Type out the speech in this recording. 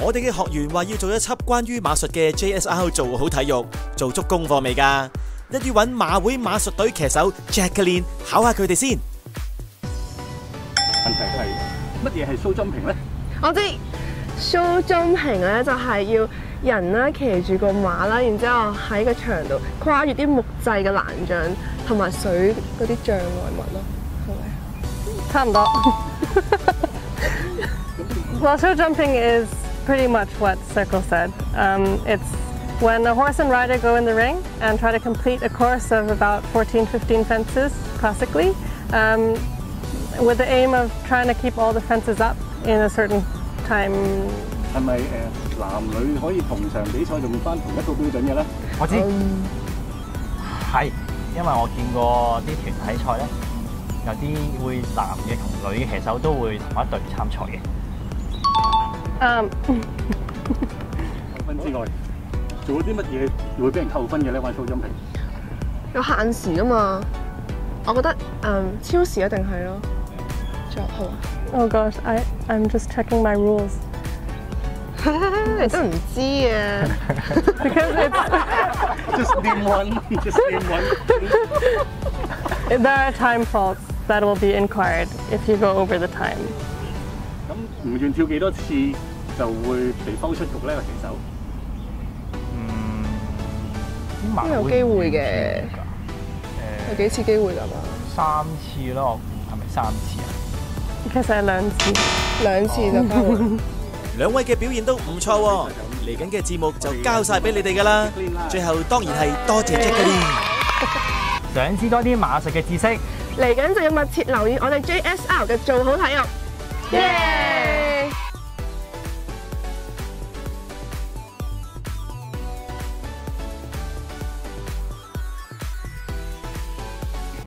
我哋嘅學員話要做一輯關於馬術嘅 JSR 做好體育，做足功課未㗎？一於揾馬會馬術隊騎手 Jacqueline 考下佢哋先。 問題係乜嘢係 show jumping 咧？ 我知 show jumping 咧就係要人啦騎住個馬啦，然之後喺個場度跨越啲木製嘅欄障同埋水嗰啲障礙物咯，係咪？差唔多。 Well, show jumping is pretty much what Circle said. It's when a horse and rider go in the ring and try to complete a course of about 14-15 fences, classically, with the aim of trying to keep all the fences up in a certain time. 係咪男女可以同場比賽用翻同一個標準嘅咧？ 我知，係，因為我見過啲團體賽咧，有啲會男嘅同女嘅騎手都會同一隊參賽嘅。扣分之外， 做咗啲乜嘢會俾人扣分嘅咧？玩 show jumping 有限時㗎嘛？我覺得超時一定係咯。仲有係嘛 Oh gosh, I'm just checking my rules. 你都唔知啊 Because it's just name one. there are time faults that will be inquired if you go over the time. 咁唔願跳幾多次就會被拋出局咧？騎手都有機會嘅，有幾次機會㗎嘛 ？3次咯，係咪3次啊？ 其實係2次就交換。 兩位嘅表現都唔錯喎，嚟緊嘅節目就交晒俾你哋㗎啦。最後當然係多謝 Jacqueline。 想知多啲馬術嘅知識， 嚟緊就要密切留意我哋 JSR 嘅做好體育。耶！